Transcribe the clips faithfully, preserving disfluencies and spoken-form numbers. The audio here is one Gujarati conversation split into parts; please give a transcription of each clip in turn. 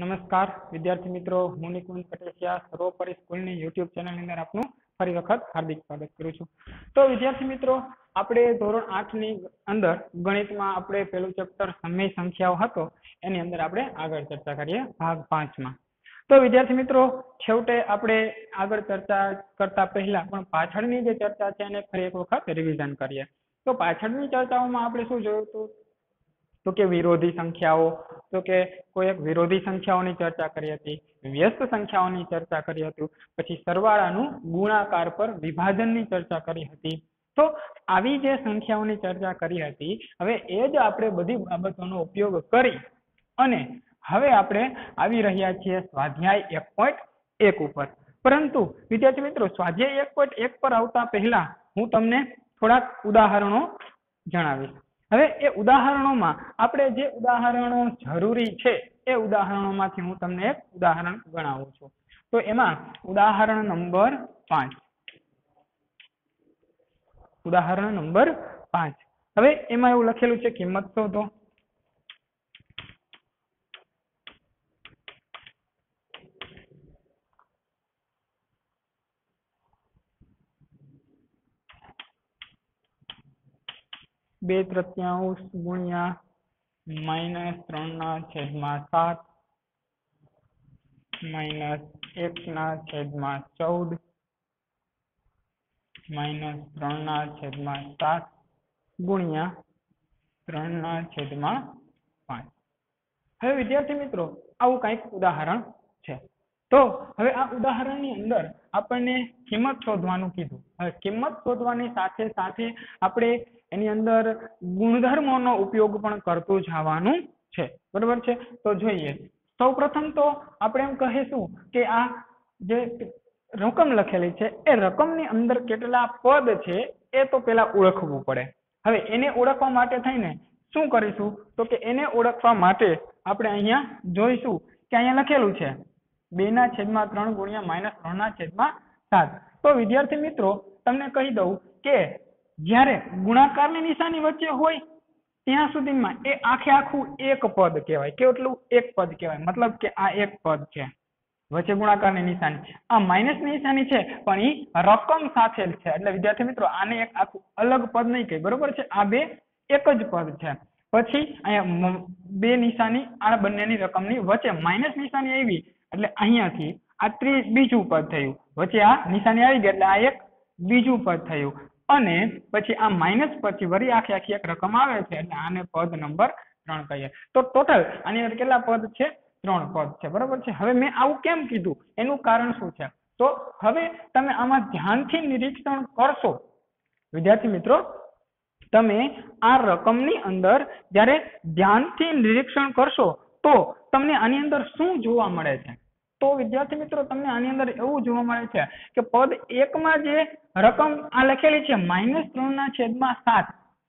નમસ્કાર વિદ્યાર્થી મિત્રો, હું નિકુંજ પટેસિયા સર્વોપરી સ્કૂલની યુટ્યુબ ચેનલની અંદર આપનું ફરી વખત હાર્દિક સ્વાગત કરું છું. તો વિદ્યાર્થી મિત્રો, આપણે ધોરણ આઠ ની અંદર ગણિતમાં આપણે પેલું ચેપ્ટર સમય સંખ્યાઓ હતો એની અંદર આપણે આગળ ચર્ચા કરીએ ભાગ પાંચ માં. તો વિદ્યાર્થી મિત્રો, છેવટે આપણે આગળ ચર્ચા કરતા પહેલા પણ પાછળની જે ચર્ચા છે એને ફરી એક વખત રિવિઝન કરીએ. તો પાછળની ચર્ચાઓમાં આપણે શું જોયું હતું? તો કે વિરોધી સંખ્યાઓ, તો કે કોઈ એક વિરોધી સંખ્યાઓની ચર્ચા કરી હતી, વ્યસ્ત સંખ્યાઓની ચર્ચા કરી હતી, પછી સરવાળાનું ગુણાકાર પર વિભાજનની ચર્ચા કરી હતી. તો આવી જે સંખ્યાઓની ચર્ચા કરી હતી, હવે એ જ આપણે બધી બાબતોનો ઉપયોગ કરી અને હવે આપણે આવી રહ્યા છીએ સ્વાધ્યાય એક પોઈન્ટ એક ઉપર. પરંતુ વિદ્યાર્થી મિત્રો, સ્વાધ્યાય એક પોઈન્ટ એક પર આવતા પહેલા હું તમને થોડાક ઉદાહરણો જણાવીશ. હવે એ ઉદાહરણોમાં આપણે જે ઉદાહરણો જરૂરી છે એ ઉદાહરણોમાંથી હું તમને એક ઉદાહરણ ગણાવું છું. તો એમાં ઉદાહરણ નંબર પાંચ ઉદાહરણ નંબર પાંચ હવે એમાં એવું લખેલું છે, કિંમત શોધો. બે તૃતીયાંશ ગુણ્યા માઇનસ ત્રણ ના છેદમાં સાત માઇનસ એક ના છેદમાં ચૌદ માઇનસ ત્રણ ના છેદમાં સાત ગુણ્યા ત્રણ ના છેદમાં પાંચ. હવે વિદ્યાર્થી મિત્રો, આવું કંઈક ઉદાહરણ છે. તો હવે આ ઉદાહરણની અંદર આપણને કિંમત શોધવાનું કીધું. હવે કિંમત શોધવાની સાથે સાથે આપણે એની અંદર ગુણધર્મોનો ઉપયોગ પણ કરતું જવાનું છે. બરોબર છે? તો જોઈએ. સૌ પ્રથમ તો આપણે એમ કહીશું કે આ જે રકમ લખેલી છે એ રકમની અંદર કેટલા પદ છે એ તો પેલા ઓળખવું પડે. હવે એને ઓળખવા માટે થઈને શું કરીશું? તો કે એને ઓળખવા માટે આપણે અહીંયા જોઈશું કે અહીંયા લખેલું છે બે ના છેદમાં ત્રણ ગુણ્યા માઇનસ ત્રણ ના છેદમાં સાત. તો વિદ્યાર્થી મિત્રો, તમને કહી દઉં કે જ્યારે ગુણાકારની નિશાની વચ્ચે હોય ત્યાં સુધીમાં એ આખે આખું એક પદ કહેવાય. કેટલું? એક પદ કહેવાય. મતલબ કે આ એક પદ છે, વચ્ચે ગુણાકારની નિશાની. આ માઇનસ ની નિશાની છે પણ એ રકમ સાથે છે, એટલે વિદ્યાર્થી મિત્રો આને એક આખું અલગ પદ નહીં કહે. બરોબર છે? આ બે એક જ પદ છે. પછી અહીંયા બે નિશાની આ બંનેની રકમની વચ્ચે માઇનસ નિશાની આવી એટલે અહીંયાથી આ ત્રી બીજું પદ થયું. વચ્ચે આ નિશાની આવી ગઈ એટલે આ એક બીજું પદ થયું. અને પછી આ માઇનસ પછી વળી આખી આખી એક રકમ આવે છે એટલે આને પદ નંબર ત્રણ કહીએ. તો ટોટલ આની અંદર કેટલા પદ છે? ત્રણ પદ છે. બરોબર છે? હવે મેં આવું કેમ કીધું, એનું કારણ શું છે? તો હવે તમે આમાં ધ્યાનથી નિરીક્ષણ કરશો વિદ્યાર્થી મિત્રો, તમે આ રકમની અંદર જ્યારે ધ્યાનથી નિરીક્ષણ કરશો તો તમને આની અંદર શું જોવા મળે છે? તો વિદ્યાર્થી મિત્રો, તમને આની અંદર એવું જોવા મળે છે કે પદ એક માં જે રકમ આ લખેલી છે માઇનસ ત્રણ ના છેદમાં સાત,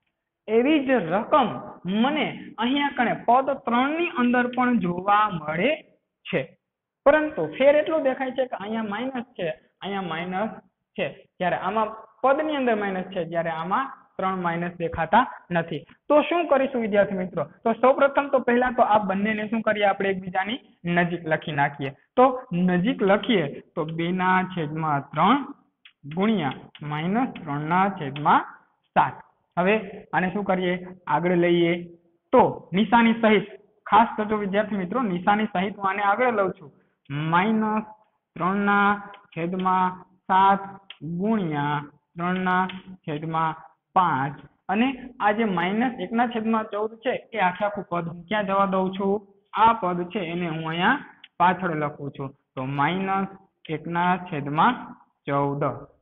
એવી જ રકમ મને અહીંયા કણે પદ ત્રણ ની અંદર પણ જોવા મળે છે. પરંતુ ફેર એટલું દેખાય છે કે અહીંયા માઇનસ છે, અહીંયા માઇનસ છે, જ્યારે આમાં પદ ની અંદર માઇનસ છે, જ્યારે આમાં ત્રણ માઇનસ દેખાતા નથી. તો શું કરીશું વિદ્યાર્થી મિત્રો? તો સૌપ્રથમ તો પહેલા તો આ બંનેને શું કરીએ, આપણે એકબીજાની નજીક લખી નાખીએ. તો નજીક લખીએ તો બે ના છેદમાં ત્રણ ગુણ્યા માઇનસ ત્રણ ના છેદમાં સાત. હવે આને શું કરીએ, આગળ લઈએ. તો નિશાની સહિત ખાસ કરજો વિદ્યાર્થી મિત્રો, નિશાની સહિત હું આને આગળ લઉં છું. માઇનસ ત્રણ ના છેદમાં સાત ગુણ્યા ત્રણ ના છેદમાં પાંચ. અને આ જે માઇનસ એક ના છેદમાં ચૌદ છે એ આખે આખું પદ હું ક્યાં જવા દઉં છું? આ પદ છે એને હું અહીંયા પાછળ લખું છું. તો માઇનસ એક ના છેદમાં ચૌદ.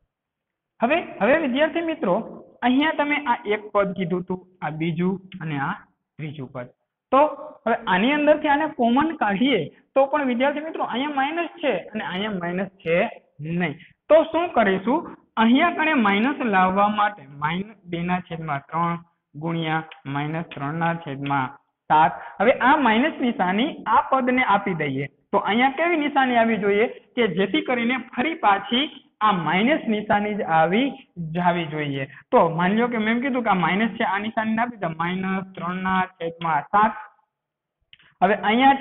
હવે હવે વિદ્યાર્થી મિત્રો, અહીંયા તમે આ એક પદ કીધું હતું, આ બીજું અને આ ત્રીજું પદ. તો હવે આની અંદરથી આને કોમન કાઢીએ તો પણ વિદ્યાર્થી મિત્રો અહીંયા માઇનસ છે અને અહીંયા માઇનસ છે નહીં. તો શું કરીશું? અહીંયા કણે માઇનસ લાવવા માટે માઇનસ બે ના છેદમાં ત્રણ ગુણ્યા માઇનસ ત્રણ ના છેદમાં સાત. હવે આ માઇનસ નિશાની આ પદને આપી દઈએ તો અહીંયા કેવી નિશાની આવી જોઈએ કે જેથી કરીને ફરી પાછી આ માઇનસ નિશાની જ આવી જાવી જોઈએ. તો માની લો કે મેં કીધું કે આ માઇનસ છે, આ નિશાની આપી દો માઇનસ ત્રણ ના છેદમાં સાત. હવે અહીંયા છે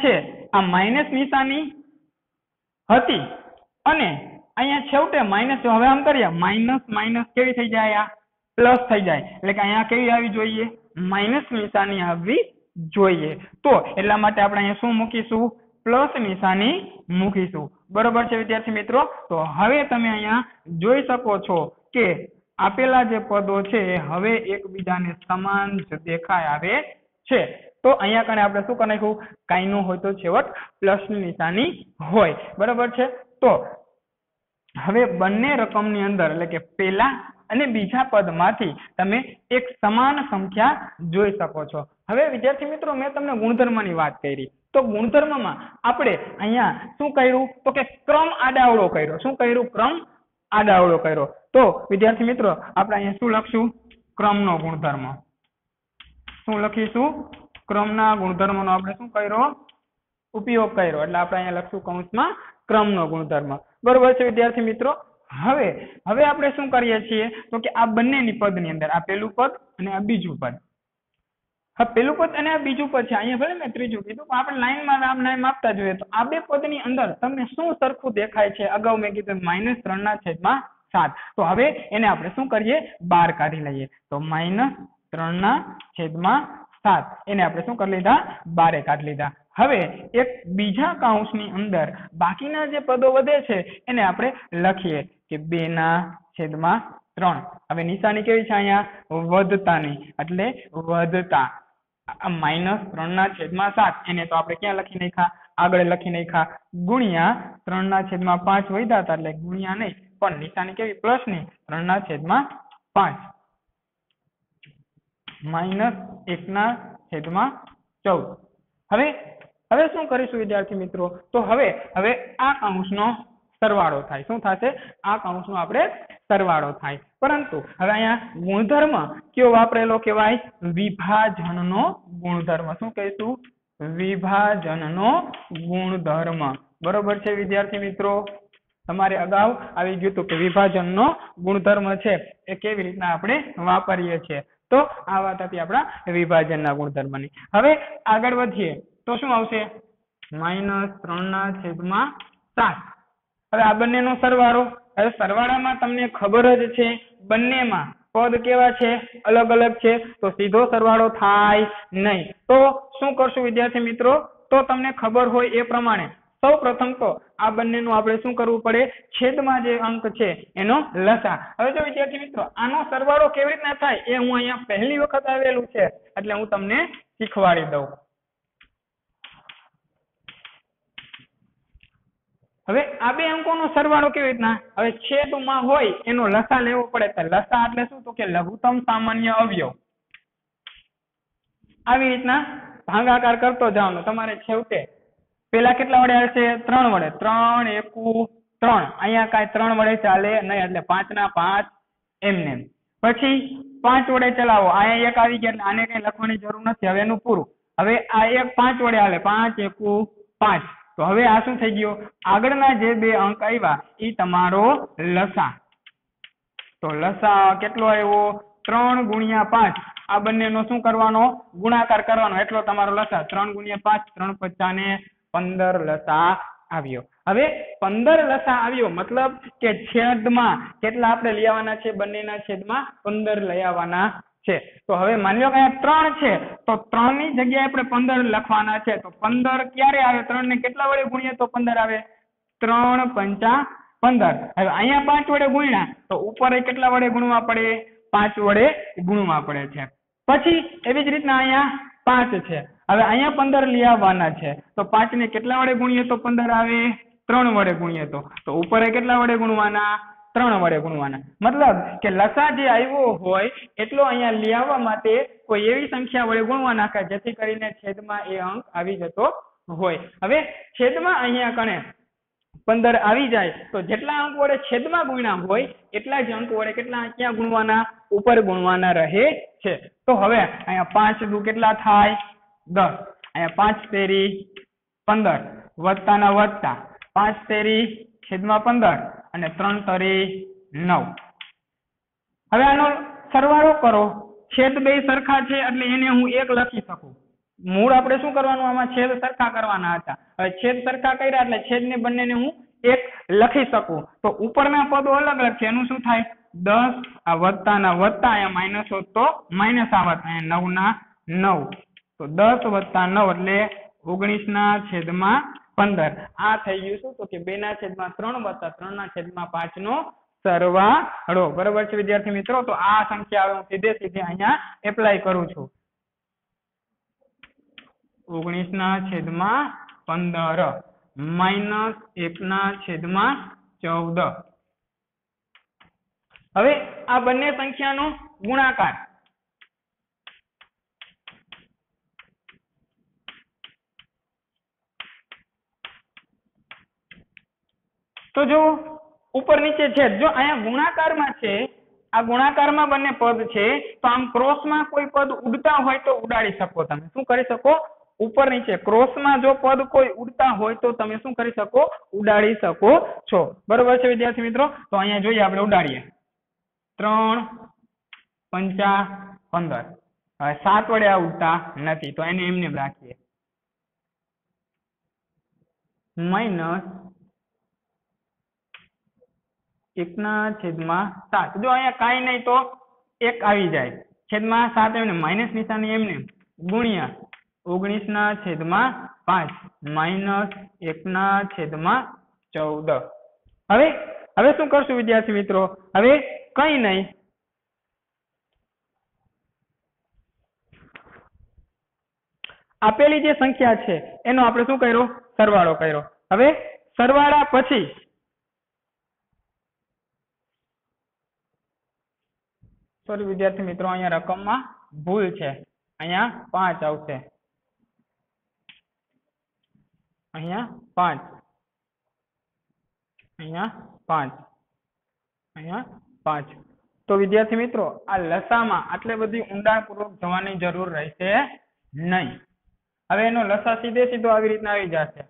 આ માઇનસ નિશાની હતી અને અહીંયા છેવટે માઇનસ, હવે આમ કરીએ માઇનસ માઇનસ કેવી થઈ જાય, આ પ્લસ થઈ જાય, એટલે કે અહીંયા કેવી આવી જોઈએ, માઇનસ નિશાની આવવી જોઈએ. તો એટલા માટે આપણે અહીંયા શું મૂકીશું, પ્લસ નિશાની મૂકીશું. બરોબર છે વિદ્યાર્થી મિત્રો. તો હવે તમે અહીંયા જોઈ શકો છો કે આપેલા જે પદો છે હવે એકબીજાને સમાન જ દેખાય આવે છે. તો અહીંયા કણે આપણે શું કરી નાખ્યું, કાંઈ હોય તો છેવટ પ્લસ ની નિશાની હોય. બરોબર છે. તો હવે બંને રકમની અંદર એટલે કે પેલા અને બીજા પદમાંથી તમે એક સમાન સંખ્યા જોઈ શકો છો. હવે વિદ્યાર્થી મિત્રો મેં તમને ગુણધર્મની વાત કરી, તો ગુણધર્મમાં આપણે અહીંયા શું કર્યું, તો કે ક્રમ આડાઅવળો કર્યો. શું કર્યું, ક્રમ આડાઅવળો કર્યો. તો વિદ્યાર્થી મિત્રો આપણે અહીંયા શું લખશું, ક્રમનો ગુણધર્મ. શું લખીશું, ક્રમના ગુણધર્મનો આપણે શું કર્યો, ઉપયોગ કર્યો. એટલે આપણે અહીંયા લખશું કૌંસમાં ક્રમનો ગુણધર્મ. બરોબર છે વિદ્યાર્થી મિત્રો. હવે હવે આપણે શું કરીએ છીએ, તો કે આ બંનેની પદની અંદર આ પેલું પદ અને આ બીજું પદ, હા પેલું પદ અને આ બીજું પદ છે, અહીંયા ભલે મેં ત્રીજું કીધું પણ આપણે લાઈનમાં નામ નામ આપતા જોઈએ. તો આ બે પદની અંદર તમને શું સરખું દેખાય છે, અગાઉ મેં કીધું માઇનસ ત્રણ ના છેદમાં સાત. તો હવે એને આપણે શું કરીએ, બાર કાઢી લઈએ. તો માઇનસ ત્રણ ના છેદમાં સાત એને આપણે શું કરી લીધા, બારે કાઢી લીધા. હવે એક બીજા કૌંસની અંદર બાકીના જે પદો વધે છે એને આપણે લખીએ કે બે ના છેદમાં ત્રણ. હવે નિશાની કેવી છે અહીંયા, વધતાની, એટલે વધતા. માઇનસ ત્રણ ના છેદમાં સાત એને તો આપણે ક્યાં લખી નાખ્યા, આગળ લખી નાખ્યા, ગુણ્યા ત્રણ ના છેદમાં પાંચ વધ્યા હતા એટલે ગુણ્યા નહીં પણ નિશાની કેવી, પ્લસ ની, ત્રણ ના છેદમાં પાંચ માઇનસ એક ના છેદમાં ચૌદ. હવે હવે શું કરીશું વિદ્યાર્થી મિત્રો, તો હવે હવે આ કૌંસનો સરવાળો થાય. શું થશે, આ કૌંસનો આપણે સરવાળો થાય. પરંતુ હવે અહીંયા ગુણધર્મ કયો વાપરેલો કહેવાય, વિભાજનનો ગુણધર્મ. શું કહીશું, વિભાજનનો ગુણધર્મ. બરોબર છે વિદ્યાર્થી મિત્રો. તમારે અગાઉ આવી ગયું હતું કે વિભાજનનો ગુણધર્મ છે એ કેવી રીતના આપણે વાપરીએ છીએ. તો આ વાત હતી આપણા વિભાજનના ગુણધર્મની. હવે આગળ વધીએ તો શું આવશે, માઇનસ ત્રણ ના છેદમાં સાત. હવે આ બંનેનો સરવાળો. હવે સરવાળામાં તમને ખબર જ છે બંનેમાં પદ કેવા છે, અલગ અલગ છે, તો સીધો સરવાળો થાય નહીં. તો શું કરશું વિદ્યાર્થી મિત્રો, તો તમને ખબર હોય એ પ્રમાણે સૌ પ્રથમ તો આ બંનેનું આપણે શું કરવું પડે, છેદમાં જે અંક છે એનો લસા. હવે જો વિદ્યાર્થી મિત્રો આનો સરવાળો કેવી રીતના થાય એ હું અહીંયા પહેલી વખત આવેલું છે એટલે હું તમને શીખવાડી દઉં. હવે આ બે અંકોનો સરવાળો કેવી રીતના, હવે છેદમાં હોય એનો લસા લેવો પડે. તો લસા એટલે શું, તો કે લઘુત્તમ સામાન્ય અવયવ. આવી રીતના ભાગાકાર કરતો જવાનો. તમારે છેવટે પેલા કેટલા વડે આવશે, ત્રણ વડે. ત્રણ એકુ ત્રણ, અહીંયા કાંઈ ત્રણ વડે ચાલે નહીં એટલે પાંચ ના પાંચ એમને. પછી પાંચ વડે ચલાવો, અહીંયા એક આવી ગયા એટલે આને કઈ લખવાની જરૂર નથી, હવે એનું પૂરું. હવે આ એક પાંચ વડે હાલે, પાંચ એકુ પાંચ. તો હવે આ શું થઈ ગયો, આગળના જે બે અંક આવ્યા એ તમારો લસા. તો લસા કેટલો આવ્યો, ત્રણ ગુણ્યા પાંચ. આ બંનેનો શું કરવાનો, ગુણાકાર કરવાનો, એટલો તમારો લસા. ત્રણ ગુણ્યા પાંચ, ત્રણ પચાસ ને પંદર લસા આવ્યો. હવે પંદર લસા આવ્યો મતલબ કે છેદમાં કેટલા આપણે લઈ આવવાના છે, બંનેના છેદમાં પંદર લઈ આવવાના છે. તો હવે માની લો કે અહીંયા ત્રણ છે તો ત્રણ ની જગ્યાએ આપણે પંદર લખવાના છે. તો પંદર ક્યારે આવે, ત્રણ ને કેટલા વડે ગુણીએ તો પંદર આવે, ત્રણ પંચા પંદર. હવે અહીંયા પાંચ વડે ગુણ્યા તો ઉપર કેટલા વડે ગુણવા પડે, પાંચ વડે ગુણવા પડે છે. પછી એવી જ રીતના અહીંયા પાંચ છે, હવે અહીંયા પંદર લઈ આવવાના છે તો પાંચ ને કેટલા વડે ગુણીએ તો પંદર આવે, ત્રણ વડે ગુણીએ તો તો ઉપર કેટલા વડે ગુણવાના, ત્રણ વડે ગુણવાના. મતલબ કે લસા જે આવ્યો હોય એટલો અહીંયા લઈ આવવા માટે કોઈ એવી સંખ્યા વડે ગુણવા નાખે જેથી કરીને છેદમાં એ અંક આવી જતો હોય. હવે છેદમાં અહીંયા કણે પંદર આવી જાય તો જેટલા અંક વડે છેદમાં ગુણ્યા હોય એટલા જ અંક વડે કેટલા ક્યાં ગુણવાના, ઉપર ગુણવાના રહે છે. તો હવે અહીંયા પાંચ દુ કેટલા થાય, દસ. અહીંયા પાંચ તેરી પંદર, વધતાના વધતા, પાંચ તેરી છેદમાં પંદર અને ત્રણ તરી નવ. હવે આનો સરવાળો કરો, છેદ બે સરખા છે એટલે એને હું એક લખી શકું. મૂળ આપણે શું કરવાનું, આમાં છેદ સરખા કરવાના હતા. હવે છેદ સરખા કર્યા એટલે છેદને બંનેને હું એક લખી શકું. તો ઉપરના પદો અલગ અલગ છે, એનું શું થાય, દસ આ વત્તા ના વત્તા, અહીંયા માઇનસ હોત તો માઇનસ આવત, અહીંયા નવ ના નવ, તો દસ વત્તા નવ એટલે ઓગણીસ ના છેદમાં પંદર. આ થઈ ગયું શું, તો કે બે ના છેદમાં ત્રણ વત્તા ત્રણ ના છેદમાં પાંચ નો સરવાળો. બરાબર છે વિદ્યાર્થી મિત્રો. તો આ સંખ્યા હું સીધે સીધે અહીંયા એપ્લાય કરું છું. ઓગણીસ ના છેદમાં પંદર માઇનસ એક ના છેદમાં ચૌદ. હવે આ બંને સંખ્યાનો ગુણાકાર, તો જો ઉપર નીચે છેદ, જો અહીંયા ગુણાકારમાં છે, આ ગુણાકારમાં બંને પદ છે, તો આમ ક્રોસમાં કોઈ પદ ઉડતા હોય તો ઉડાડી શકો. તમે શું કરી શકો, ઉપર નીચે ક્રોસમાં જો પદ કોઈ ઉડતા હોય તો તમે શું કરી શકો, ઉડાડી શકો છો. બરોબર છે વિદ્યાર્થી મિત્રો. તો અહીંયા જોઈએ, આપણે ઉડાડીએ. ત્રણ પંચા પંદર. હવે સાત વડે આ ઉડતા નથી તો એને એમને રાખીએ. માઇનસ એક ના છેદમાં સાત. જો અહીંયા કાંઈ નહીં તો એક આવી જાય, છેદમાં સાત એમને માઇનસ નિશાની એમને ગુણ્યા ઓગણીસ ના છેદમાં પાંચ માઇનસ એક ના છેદમાં ચૌદ. હવે હવે શું કરશું વિદ્યાર્થી મિત્રો, હવે કઈ નહીં, આપેલી જે સંખ્યા છે એનો આપણે શું કર્યો, સરવાળો કર્યો. હવે સરવાળા પછી સોરી વિદ્યાર્થી મિત્રો, અહીંયા રકમમાં ભૂલ છે, અહીંયા પાંચ આવશે, અહીંયા પાંચ, અહીંયા પાંચ, અહીંયા પાંચ. તો વિદ્યાર્થી મિત્રો, આ લસામાં આટલે બધી ઊંડાણપૂર્વક જવાની જરૂર રહેશે નહીં. હવે એનો લસા સીધે સીધો આવી રીતના આવી જશે,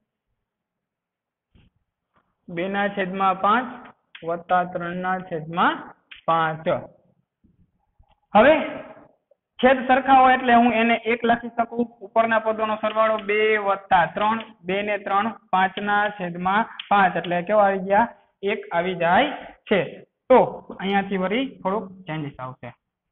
બે ના છેદમાં પાંચ વત્તા ત્રણ ના છેદમાં પાંચ. હવે છેદ સરખા હોય એટલે હું એને એક લખી શકું. ઉપરના પદોનો સરવાળો બે વત્તા ત્રણ, બે ને ત્રણ પાંચ ના છેદમાં પાંચ એટલે કેવો આવી ગયા, એક આવી જાય છે. તો અહીંયાથી વળી થોડુંક ચેન્જીસ આવશે.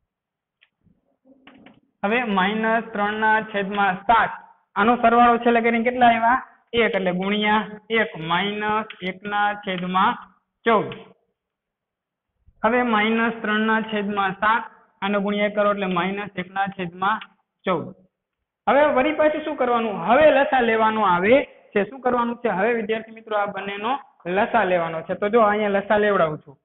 હવે માઇનસ ત્રણ ના છેદમાં સાત, આનો સરવાળો છેલ્લે કરીને કેટલા આવ્યા, એક, એટલે ગુણ્યા એક માઇનસ એક ના છેદમાં ચૌદ. હવે માઇનસ ત્રણ ના છેદમાં સાત, આનો ગુણ્યા કરો એટલે માઇનસ એક ના છેદમાં ચૌદ. હવે વળી પાછું શું કરવાનું, હવે લસા લેવાનો આવે છે. શું કરવાનું છે, હવે વિદ્યાર્થી મિત્રો આ બંનેનો લસા લેવાનો છે. તો જો અહીંયા લસા લેવડાવું છું.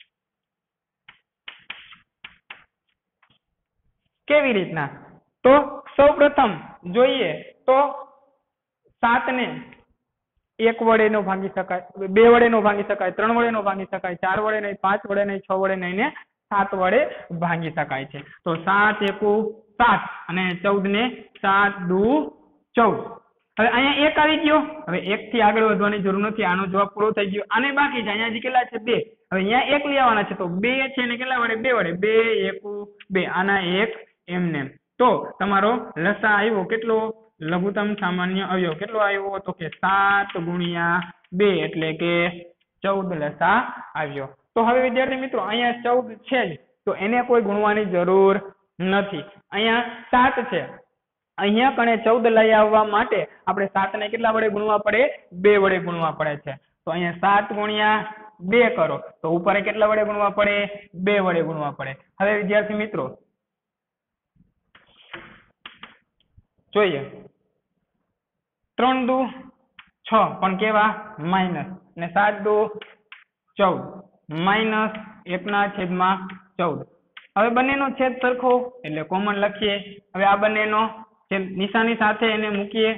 કેવી રીતના, તો સૌ પ્રથમ જોઈએ તો સાત ને એક વડે નો ભાંગી શકાય, બે વડે નો ભાંગી શકાય, ત્રણ વડે નો ભાંગી શકાય, ચાર વડે નહીં, પાંચ વડે નહીં, છ વડે નહીં ને સાત વડે ભાંગી શકાય છે. તો સાત એકુ સાત અને ચૌદ ને સાત દુ ચૌદ. હવે અહીંયા એક આવી ગયો, હવે એક થી આગળ વધવાની જરૂર નથી, આનો જવાબ પૂરો થઈ ગયો. આને બાકી છે, અહીંયા કેટલા છે, બે. હવે અહીંયા એક લઈ આવવાના છે, તો બે છે ને કેટલા વડે, બે વડે, બે એકુ બે, આના એક એમને. તો તમારો લસા આવ્યો કેટલો, લઘુત્તમ સામાન્ય અવયવ કેટલો આવ્યો, તો કે સાત ગુણ્યા બે એટલે કે ચૌદ લસા આવ્યો. તો હવે વિદ્યાર્થી મિત્રો અહીંયા ચૌદ છે જ, તો એને કોઈ ગુણવાની જરૂર નથી. અહીંયા સાત છે, અહીંયા કણે ચૌદ લઈ આવવા માટે આપણે સાત ને કેટલા વડે ગુણવા પડે, બે વડે ગુણવા પડે છે. તો અહીંયા સાત ગુણ્યા બે કરો તો ઉપર કેટલા વડે ગુણવા પડે, બે વડે ગુણવા પડે. હવે વિદ્યાર્થી મિત્રો જોઈએ, ત્રણ દુ છ પણ કેવા માઇનસ, ને સાત દુ ચૌદ માઇનસ એક ના છેદમાં ચૌદ. હવે બંનેનો છેદ સરખો એટલે કોમન લખીએ. હવે આ બંનેનો નિશાની સાથે એને મૂકીએ.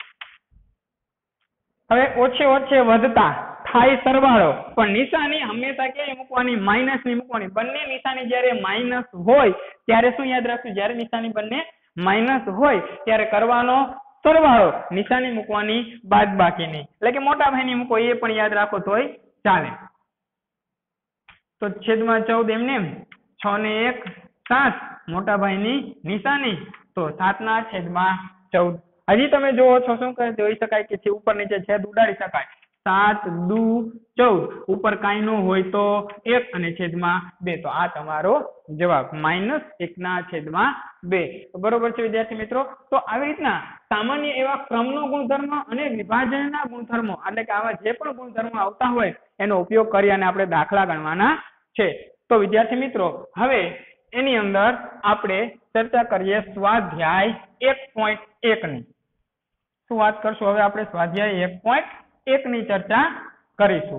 હવે ઓછે ઓછે વધતા થાય સરવાળો, પણ નિશાની હંમેશા કેવી મૂકવાની, માઇનસ ની મૂકવાની. બંને નિશાની જ્યારે માઇનસ હોય ત્યારે શું યાદ રાખવું, જ્યારે નિશાની બંને માઇનસ હોય ત્યારે કરવાનો સરવાળો, નિશાની મૂકવાની બાદબાકીની, એટલે કે મોટા ભાઈની મૂકો એ પણ યાદ રાખો તોય ચાલે. તો છેદમાં ચૌદ એમને એમ, છ ને એક સાત, મોટા ભાઈની નિશાની તો સાત ના છેદમાં ચૌદ. હજી તમે જોવો છો શું કહે જોઈ શકાય કે છે ઉપર નીચે છેદ ઉડાડી શકાય. સાત દુ ચૌદ, ઉપર કાંઈ ન હોય તો એક અને છેદમાં બે. તો આ તમારો જવાબ માઇનસ એકના છેદમાં બે. બરોબર છે વિદ્યાર્થી મિત્રો. તો આવી રીતના સામાન્ય એવા ક્રમનો ગુણધર્મ અને વિભાજનના ગુણધર્મો એટલે કે આવા જે પણ ગુણધર્મો આવતા હોય એનો ઉપયોગ કરી અને આપણે દાખલા ગણવાના છે. તો વિદ્યાર્થી મિત્રો હવે એની અંદર આપણે ચર્ચા કરીએ સ્વાધ્યાય એક પોઈન્ટ એક ની. શું વાત કરશું હવે આપણે સ્વાધ્યાય એક પોઈન્ટ એક ની ચર્ચા કરીશું.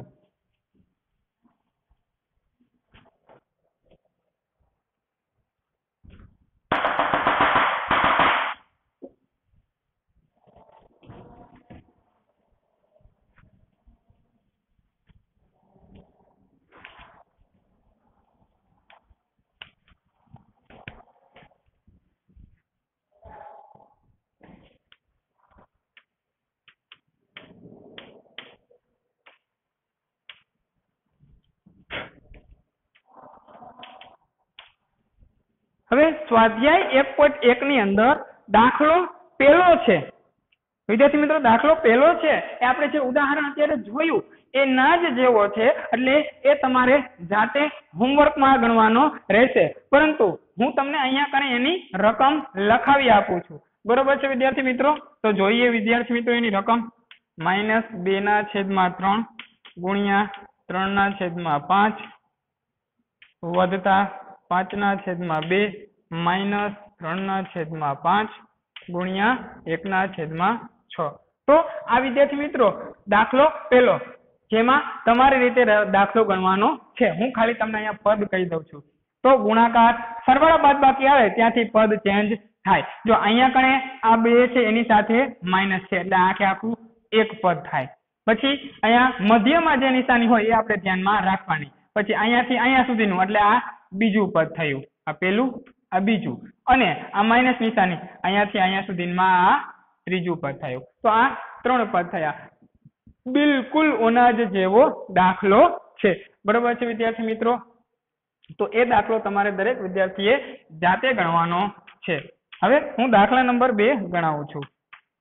હવે સ્વાધ્યાય એક પોઈન્ટ એક ની અંદર દાખલો પહેલો છે વિદ્યાર્થી મિત્રો. દાખલો પહેલો છે એ આપણે જે ઉદાહરણ અત્યારે જોયું એના જ જેવો છે એટલે એ તમારે જાતે હોમવર્કમાં ગણવાનો રહેશે. પરંતુ હું તમને અહીંયા કને એની રકમ લખાવી આપું છું. બરોબર છે વિદ્યાર્થી મિત્રો. તો જોઈએ વિદ્યાર્થી મિત્રો એની રકમ માઇનસ બે ના છેદમાં ત્રણ ગુણ્યા ત્રણ ના છેદમાં પાંચ વધતા પાંચ ના છેદમાં બે માઇનસ ત્રણ ના છેદમાં પાંચ ગુણ્યા એક ના છેદમાં છ. તો આ વિદ્યાર્થી મિત્રો દાખલો પહેલો જેમાં તમારી રીતે દાખલો ગણવાનો છે. હું ખાલી તમને અહીંયા પદ કહી દઉં છું. તો ગુણાકાર સરવાળા બાદબાકી આવે ત્યાંથી પદ ચેન્જ થાય. જો અહીંયા કણે આ બે છે એની સાથે માઇનસ છે એટલે આખે આખું એક પદ થાય. પછી અહીંયા મધ્યમાં જે નિશાની હોય એ આપણે ધ્યાનમાં રાખવાની. પછી અહીંયાથી અહીંયા સુધીનું એટલે આ બીજું પદ થયું. આ પેલું આ બીજું અને આ માઇનસ નિશાની અહીંયાથી અહીંયા સુધીમાં આ ત્રીજું પદ થયું. તો આ ત્રણ પદ થયા. બિલકુલ ઓના જ જેવો દાખલો છે. બરોબર છે વિદ્યાર્થી મિત્રો. તો એ દાખલો તમારે દરેક વિદ્યાર્થીએ જાતે ગણવાનો છે. હવે હું દાખલા નંબર બે ગણાવું છું.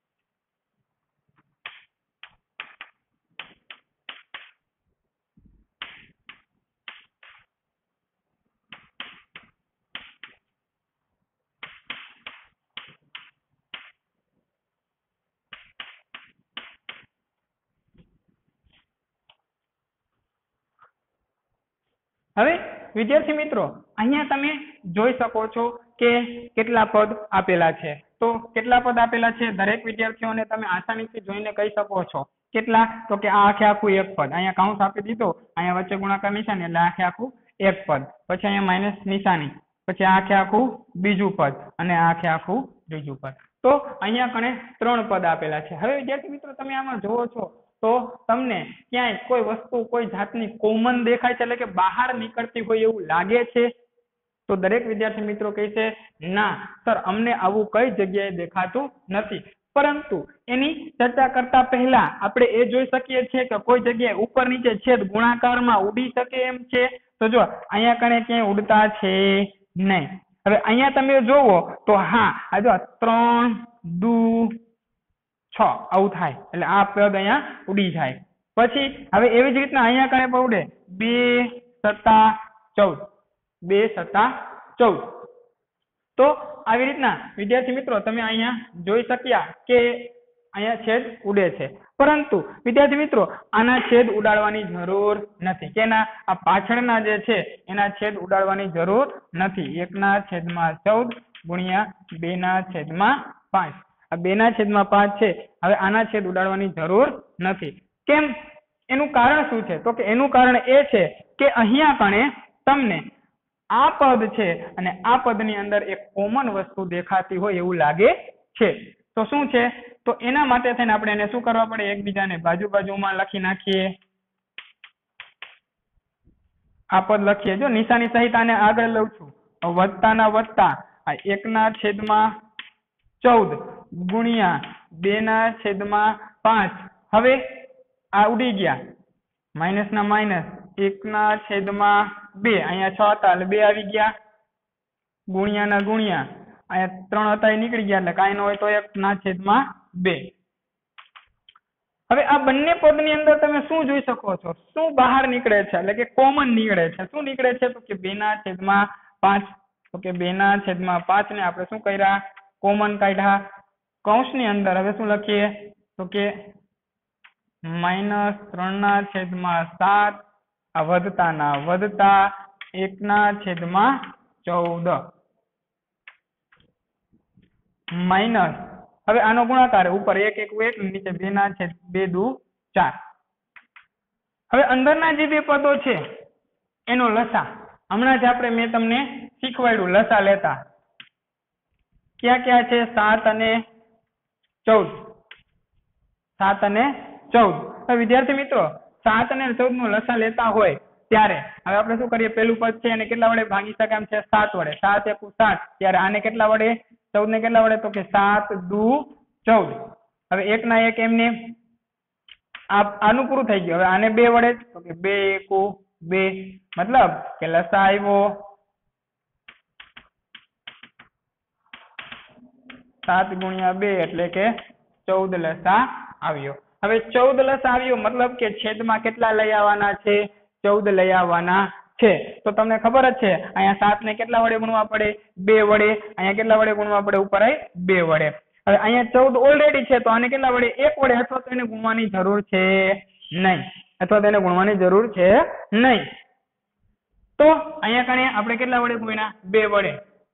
હવે વિદ્યાર્થી મિત્રો અહીંયા તમે જોઈ શકો છો કે કેટલા પદ આપેલા છે. તો કેટલા પદ આપેલા છે દરેક વિદ્યાર્થીઓને તમે આસાનીથી જોઈને કહી શકો છો. કેટલા? તો કે આ આખે આખું એક પદ. અહીંયા કૌંસ આપી દીધો, અહીંયા વચ્ચે ગુણાકાર નિશાની એટલે આખે આખું એક પદ. પછી અહીંયા માઇનસ નિશાની, પછી આખે આખું બીજું પદ અને આખે આખું ત્રીજું પદ. તો અહીંયા કણે ત્રણ પદ આપેલા છે. હવે વિદ્યાર્થી મિત્રો તમે આમાં જોવો છો તો તમને ક્યાંય કોઈ વસ્તુ કોઈ જાતની કોમન દેખાય છે એટલે કે બહાર નીકળતી હોય એવું લાગે છે? તો દરેક વિદ્યાર્થી મિત્રો કહે છે ના સર અમને આવું કઈ જગ્યાએ દેખાતું નથી. પરંતુ એની ચર્ચા કરતા પહેલા આપણે એ જોઈ શકીએ છીએ કે કોઈ જગ્યાએ ઉપર નીચે છેદ ગુણાકારમાં ઉડી શકે એમ છે. તો જો અહીંયા કણે ક્યાંય ઉડતા છે નહીં. હવે અહીંયા તમે જોવો તો હા આ જો ત્રણ દુ છ આવું થાય એટલે આ પદ અહીંયા ઉડી જાય. પછી હવે એવી જ રીતના અહીંયા કણે પણ ઉડે બે સત્તા ચૌદ બે સત્તા ચૌદ. તો આવી રીતના વિદ્યાર્થી મિત્રો તમે અહીંયા જોઈ શક્યા કે અહીંયા છેદ ઉડે છે. પરંતુ વિદ્યાર્થી મિત્રો આના છેદ ઉડાડવાની જરૂર નથી. કેના? આ પાછળના જે છે એના છેદ ઉડાડવાની જરૂર નથી. એક ના છેદમાં ચૌદ ગુણ્યા બે ના છેદમાં પાંચ. આ બે ના છેદમાં પાંચ છે. હવે આના છેદ ઉડાડવાની જરૂર નથી. કેમ? એનું કારણ શું છે? તો કે એનું કારણ એ છે કે અહીંયા કણે તમને આ પદ છે અને આ પદની અંદર એક કોમન વસ્તુ દેખાતી હોય એવું લાગે છે. તો શું છે? તો એના માટે થઈને આપણે એને શું કરવા પડે? એકબીજાને બાજુ બાજુમાં લખી નાખીએ. આ પદ લખીએ. જો નિશાની સહિત આને આગળ લઉં છું. વધતાના વધતા આ એક ના છેદમાં ચૌદ ગુણ્યા બે ના છેદમાં પાંચ. હવે આ ઉડી ગયા માઇનસ ના માઇનસ એક ના છેદમાં બે. અહીંયા છ હતા એટલે બે આવી ગયા ગુણ્યા ના ગુણ્યા અહીંયા ત્રણ હતા એ નીકળી ગયા એટલે કાંઈ ન હોય તો એક ના છેદમાં બે. હવે આ બંને પદની અંદર તમે શું જોઈ શકો છો? શું બહાર નીકળે છે એટલે કે કોમન નીકળે છે? શું નીકળે છે? તો કે બે ના છેદમાં પાંચ. તો કે બે ના છેદમાં પાંચ ને આપણે શું કર્યા? કોમન કાઢ્યા. કૌંસની અંદર હવે શું લખીએ? તો કે માઇનસ ત્રણ ના છેદમાં સાત આ વધતા ના વધતા એક ના છેદમાં ચૌદ માઇનસ હવે આનો ગુણાકાર ઉપર એક એક એક નીચે બે ના છેદ બે દુ ચાર. હવે અંદરના જે બે પદો છે એનો લસા હમણાં જ આપણે મેં તમને શીખવાડ્યું લસા લેતા. ક્યાં ક્યાં છે? સાત અને ચૌદ. સાત અને ચૌદ. હવે વિદ્યાર્થી મિત્રો સાત અને ચૌદ નો લસા લેતા હોય ત્યારે હવે આપણે શું કરીએ? પેલું પદ છે એને કેટલા વડે ભાગી શકાય એમ છે? સાત વડે. સાત એકુ સાત. ત્યારે આને કેટલા વડે? ચૌદ ને કેટલા વડે? તો કે સાત દુ ચૌદ. હવે એક ના એક એમને આનું પૂરું થઈ ગયું. હવે આને બે વડે તો કે બે એકુ બે મતલબ કે લસા આવ્યો સાત ગુણ્યા બે એટલે કે ચૌદ લસા આવ્યો. હવે ચૌદ લસા આવ્યો મતલબ કે છેદમાં કેટલા લઈ આવવાના છે? ચૌદ લઈ આવવાના છે. તો તમને ખબર જ છે અહીંયા સાત ને કેટલા વડે ગુણવા પડે? બે વડે. અહીંયા કેટલા વડે ગુણવા પડે? ઉપર બે વડે. હવે અહીંયા ચૌદ ઓલરેડી છે તો આને કેટલા વડે? એક વડે અથવા તો એને ગુણવાની જરૂર છે નહીં. અથવા તો એને ગુણવાની જરૂર છે નહીં. તો અહીંયા કણે આપણે કેટલા વડે ગુણ્યા? બે વડે.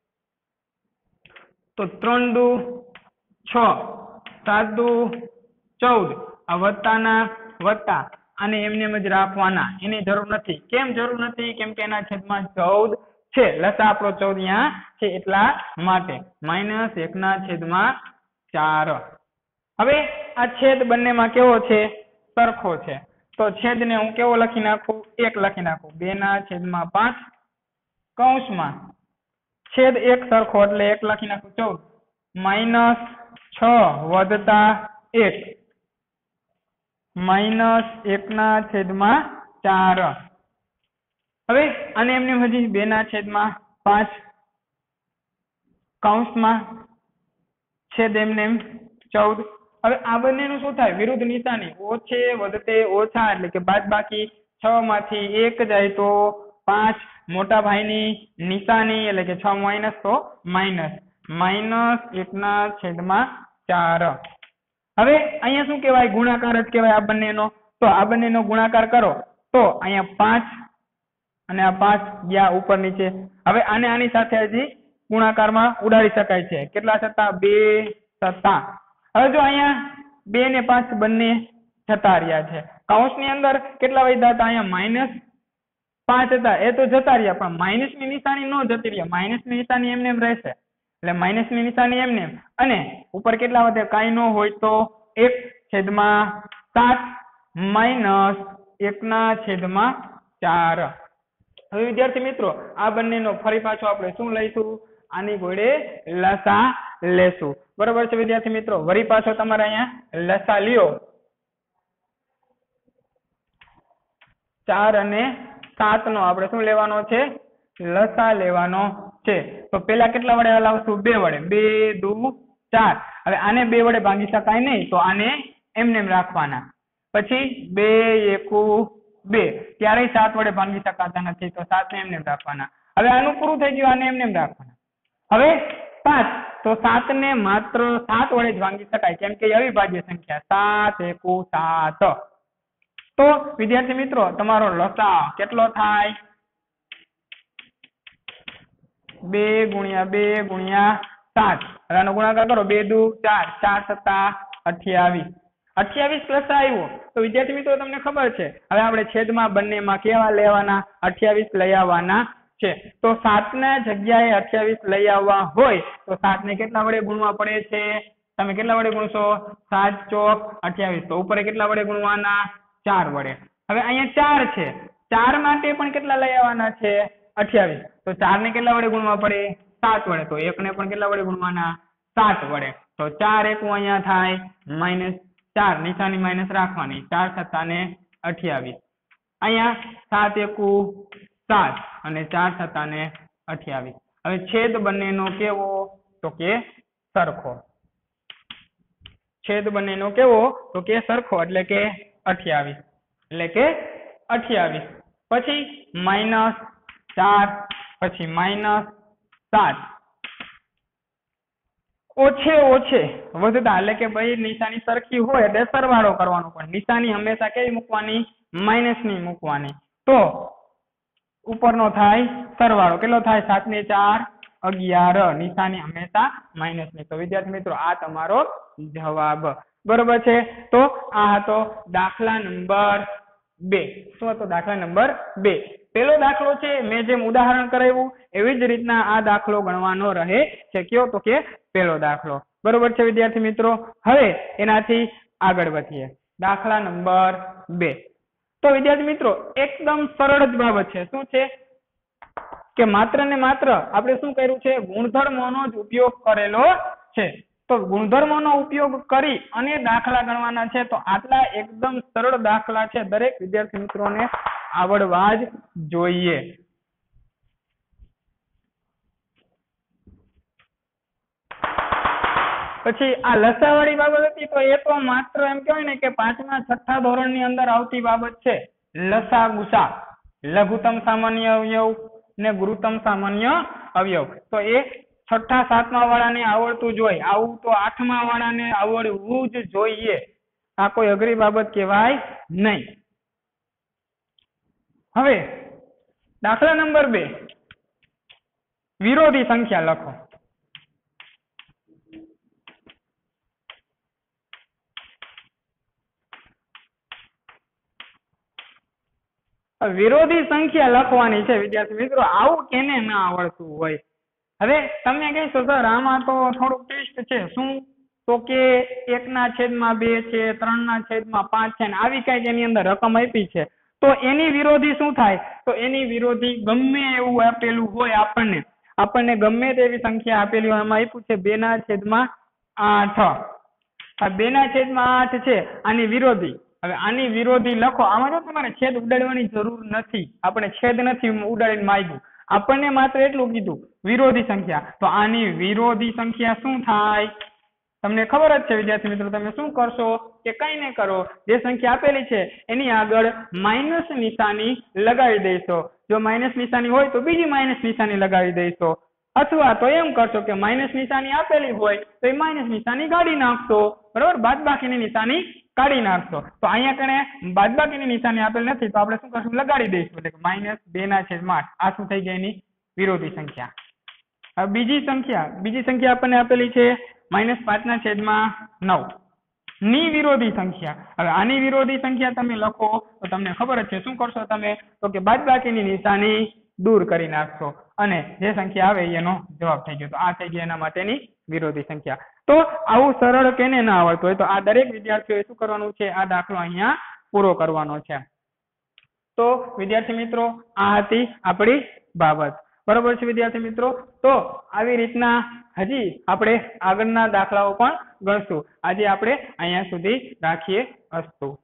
તો ત્રણ દુ છ સાત દુ ચૌદ આ વત્તાના વત્તા અને એમને એમ જ રાખવાના. એની જરૂર નથી. કેમ જરૂર નથી? કેમ કે એના છેદમાં ચૌદ છે. લસા આપણો ચૌદ અહીંયા છે એટલા માટે. માઇનસ એક ના છેદમાં ચાર. હવે આ છેદ બંનેમાં કેવો છે? સરખો છે. તો છેદને હું કેવો લખી નાખું? એક લખી નાખું. બે ના છેદમાં પાંચ કૌંસમાં છેદ એક સરખો એટલે એક લખી નાખું ચૌદ માઇનસ છ વધતા એક માઇનસ એક ના છેદમાં ચાર. હવે આને એમને હજી બે ના છેદમાં પાંચ કૌંસમાં છેદ એમને ચૌદ. હવે આ બંનેનું શું થાય? વિરુદ્ધ નિશાની. ઓછે વધતે ઓછા એટલે કે બાદબાકી. છ માંથી એક જાય તો પાંચ. મોટા ભાઈની નિશાની એટલે કે છ માઇનસ તો માઇનસ માઇનસ એક ના છેદમાં ચાર. હવે અહીંયા શું કહેવાય? ગુણાકાર જ કહેવાય આ બંનેનો. તો આ બંનેનો ગુણાકાર કરો તો અહીંયા પાંચ અને આ પાંચ ગયા ઉપર નીચે. હવે આને આની સાથે હજી ગુણાકારમાં ઉડાડી શકાય છે. કેટલા સત્તા? બે સત્તા. હવે જો અહીંયા બે ને પાંચ બંને જતા રહ્યા છે. કૌંસની અંદર કેટલા વધ્યા હતા? અહીંયા માઇનસ પાંચ હતા એ તો જતા રહ્યા પણ માઇનસ ની નિશાની ન જતી રહ્યા. માઇનસ ની નિશાની એમને એમ રહેશે એટલે માઇનસ ની નિશાની એમને અને ઉપર કેટલા વધે? કાંઈ ન હોય તો એક છેદમાં સાત માઇનસ એક ના છેદમાં ચાર. હવે વિદ્યાર્થી મિત્રો આ બંનેનો ફરી પાછો આપણે શું લઈશું? આની જોડે લસા લેશું. બરોબર છે વિદ્યાર્થી મિત્રો? વળી પાછો તમારે અહીંયા લસા લ્યો. ચાર અને સાત નો આપણે શું લેવાનો છે? લસા લેવાનો છે. તો પેલા કેટલા વડે હલાવશું? બે વડે. બે દુ ચાર. હવે આને બે વડે ભાગી શકાય નહીં તો આને એમને એમ રાખવાના. પછી બે એકુ બે. ક્યારેય સાત વડે ભાગી શકાતા નથી તો સાત ને એમને એમ રાખવાના. હવે આનું પૂરું થઈ ગયું. આને એમને એમ રાખવાના. હવે પાંચ તો સાત ને માત્ર સાત વડે જ ભાગી શકાય કેમ કે અવિભાજ્ય સંખ્યા. સાત એકુ સાત. તો વિદ્યાર્થી મિત્રો તમારો લસા કેટલો થાય? બે ગુણ્યા બે ગુણ્યા સાત. હવે આનો ગુણાકાર કરો. બે દુ ચાર. ચાર સત્તા અઠ્યાવીસ. અઠ્યાવીસ લસા આવ્યો. તો વિદ્યાર્થી મિત્રો તમને ખબર છે હવે આપણે છેદમાં બંનેમાં કેવા લેવાના? અઠ્યાવીસ લઈ આવવાના છે. તો સાત ના જગ્યાએ અઠ્યાવીસ લઈ આવવા હોય તો સાત ને કેટલા વડે ગુણવા પડે છે? તમે કેટલા વડે ગુણશો? સાત ચોક અઠ્યાવીસ. તો ઉપર કેટલા વડે ગુણવાના? ચાર વડે. હવે અહીંયા ચાર છે. ચાર માટે પણ કેટલા લઈ આવવાના છે? અઠ્યાવીસ. તો ચાર ને કેટલા વડે ગુણવા પડે? સાત વડે. તો એક ને પણ કેટલા વડે ગુણવાના? સાત વડે. તો ચાર એકુ અહીંયા થાય માઇનસ ચાર. નિશાની માઇનસ રાખવાની. ચાર સત્તા ને અઠ્યાવીસ. અહીંયા સાત એકુ સાત અને ચાર સત્તા ને અઠ્યાવીસ. હવે છેદ બંનેનો કેવો? તો કે સરખો. છેદ બંનેનો કેવો? તો કે સરખો એટલે કે અઠ્યાવીસ એટલે કે અઠ્યાવીસ. પછી માઇનસ ચાર, પછી માઇનસ સાત. ઓછે ઓછે વધતા એટલે કે ભાઈ નિશાની સરખી હોય એટલે સરવાળો કરવાનો, પણ નિશાની હંમેશા કેવી મૂકવાની? માઇનસ ની મૂકવાની. તો ઉપરનો થાય સરવાળો. કેટલો થાય? સાત ને ચાર અગિયાર. નિશાની હંમેશા માઇનસ ની. તો વિદ્યાર્થી મિત્રો આ તમારો જવાબ. બરોબર છે. તો આ હતો દાખલા નંબર બે. શું હતો? દાખલા નંબર બે. પેલો દાખલો છે મેં જેમ ઉદાહરણ કરાવ્યું એવી જ રીતના આ દાખલો ગણવાનો રહે છે. કયો? તો કે પેલો દાખલો. બરોબર છે વિદ્યાર્થી મિત્રો. હવે એનાથી આગળ વધીએ. દાખલા નંબર બે. તો વિદ્યાર્થી મિત્રો એકદમ સરળ જ બાબત છે. શું છે કે માત્ર ને માત્ર આપણે શું કર્યું છે? ગુણધર્મોનો જ ઉપયોગ કરેલો છે. તો ગુણધર્મોનો ઉપયોગ કરી અને દાખલા ગણવાના છે. તો આટલા એકદમ સરળ દાખલા છે, દરેક વિદ્યાર્થી મિત્રોને આવડવા જ જોઈએ. પછી આ લસાવાળી બાબત હતી તો એ તો માત્ર એમ કહેવાય ને કે પાંચમા છઠ્ઠા ધોરણની અંદર આવતી બાબત છે. લસા ગુસા, લઘુત્તમ સામાન્ય અવયવ ને ગુરુત્તમ સામાન્ય અવયવ. તો એ છઠ્ઠા સાતમા વાળાને આવડતું જોઈએ. આવું તો આઠમા વાળાને આવડવું જ જોઈએ. આ કોઈ અઘરી બાબત કહેવાય નહીં. હવે દાખલા નંબર બે. વિરોધી સંખ્યા લખો. વિરોધી સંખ્યા લખવાની છે વિદ્યાર્થી મિત્રો. આવું કેને ના આવડતું હોય? હવે તમે કહીશો સર આમાં તો થોડુંક ટેસ્ટ છે. શું? તો કે એક ના છેદમાં બે છે, ત્રણ ના છેદમાં પાંચ છે, ને આવી કઈક એની અંદર રકમ આપી છે. તો એની વિરોધી શું થાય? તો એની વિરોધી ગમે એવું આપેલું હોય આપણને આપણને ગમે તેવી સંખ્યા આપેલી હોય, એમાં આપ્યું છે બે ના છેદમાં આઠ. આ બે ના છેદમાં આઠ છે, આની વિરોધી. હવે આની વિરોધી લખો. આમાં જો તમારે છેદ ઉડાડવાની જરૂર નથી. આપણે છેદ નથી ઉડાડીને માંગ્યું. આપણને માત્ર એટલું કીધું વિરોધી સંખ્યા. તો આની વિરોધી સંખ્યા શું થાય? તમને ખબર જ છે વિદ્યાર્થી મિત્રો. તમે શું કરશો કે કઈ નહીં કરો, જે સંખ્યા આપેલી છે એની આગળ માઇનસ નિશાની લગાવી દઈશો. જો માઇનસ નિશાની હોય તો બીજી માઇનસ નિશાની લગાવી દઈશો, અથવા તો એમ કરશો કે માઇનસ નિશાની આપેલી હોય તો એ માઇનસ નિશાની કાઢી નાખશો. બરોબર? બાદબાકીની નિશાની કાઢી નાખશો. તો અહીંયા કણે બાદબાકીની નિશાની આપેલ નથી તો આપણે શું કરશું? લગાડી દઈશું. એટલે કે માઇનસ બે ના છેદમાં આઠ. આ શું થઈ ગઈ? એની વિરોધી સંખ્યા. હવે બીજી સંખ્યા બીજી સંખ્યા આપણને આપેલી છે માઇનસ પાંચ ના છેદમાં નવ ની વિરોધી સંખ્યા. હવે આની વિરોધી સંખ્યા તમે લખો તો તમને ખબર જ છે. શું કરશો તમે? તો કે બાદબાકીની નિશાની દૂર કરી નાખશો અને જે સંખ્યા આવે એનો જવાબ થઈ ગયો. તો આ થઈ ગઈ એના માટેની વિરોધી સંખ્યા. તો આવું સરળ કેને ના આવડતું હોય? તો આ દરેક વિદ્યાર્થીઓએ શું કરવાનું છે? આ દાખલો અહીંયા પૂરો કરવાનો છે. તો વિદ્યાર્થી મિત્રો આ હતી આપણી બાબત. બરોબર છે વિદ્યાર્થી મિત્રો. તો આવી રીતના હજી આપણે આગળના દાખલાઓ પણ ગણશું. આજે આપણે અહીંયા સુધી રાખીએ. અસ્તુ.